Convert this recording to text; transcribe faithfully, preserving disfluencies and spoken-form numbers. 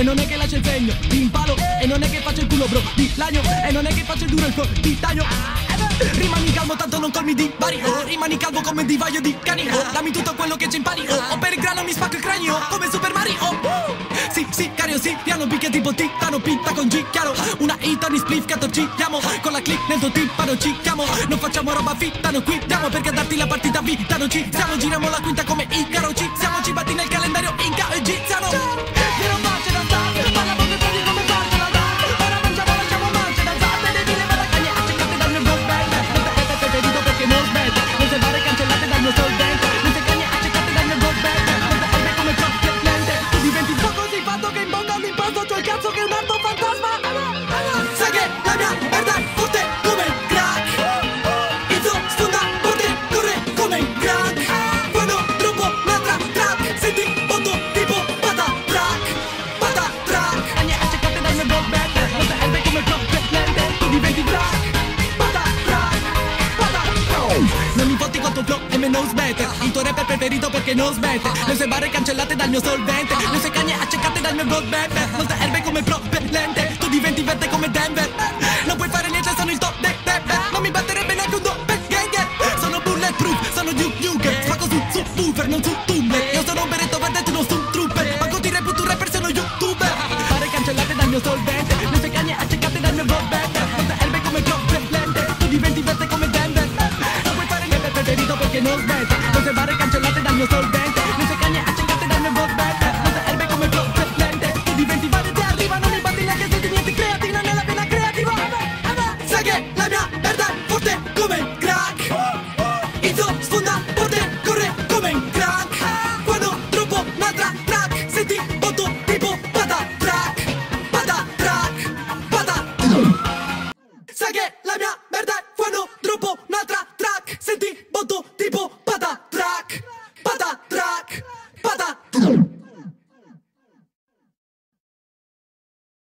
E non è che lascia il segno, ti impalo. E non è che faccio il culo bro, di lagno. E non è che faccio il duro il co, di taglio. Rimani calmo tanto non colmi di vari. Oh, rimani calmo come divaio di cani. Oh, dammi tutto quello che c'è in pari. Oh, oh, per il grano mi spacco il cranio come Super Mario. Oh, sì, sì, cario, sì, piano picchia tipo titano, pitta con G, chiaro. Una Itani spliff che attorcigliamo. Con la click nel tuo timpano ci chiamo. Non facciamo roba fitta, non quittiamo. Perché a darti la partita vita non ci siamo. Giriamo la quinta come Icaro, ci siamo. Ci batti nel calendario inca egiziano. Che non faccio da stare, parla poco di come faccio la dare. Ora mangiamo, lasciamo marcia da zate. Devi levare la cagna, accettate dal mio broadband. Non te è preferito perché non smette. Non se fare cancellate dal mio solvente. Non se cagna, accettate dal mio broadband. Non te è come proprio lente. Tu diventi poco così fatto che in bocca all'impasto c'ho il cazzo che è un arto fantasma. Sai che la mia merda è forte come il crack. Il flow sfonda forte, corre come il crack. Quando troppo un'altra trap, senti botto tipo pata track, pata track. Cagna, accettate dal mio broadband. Non te è come proprio lente. Tu diventi crack, pata track, pata track. Non mi fotti con tuo flow e me non smette. Il tuo rapper preferito perché non smette. Le sue barre cancellate dal mio solvente. Le sue cagne accecate dal mio broadband. Non sta erbe come propellente. Tu diventi verde come Denver. Non puoi fare niente, sono il top de de de. Non mi batterebbe neanche un doppelganger. Sono bulletproof, sono Duke Nukem. Spacco su su buffer, non su tumble. Io sono un beretto verde, tu non su trooper. Ma ti reputo un rapper, sono youtuber. Barre cancellate dal mio solvente. Le sue cagne accecate dal mio broadband. Non sta erbe come propellente. Tu diventi verde come Denver. Non puoi fare niente preferito perché non smette. Le sue barre cancellate dal mio solvente.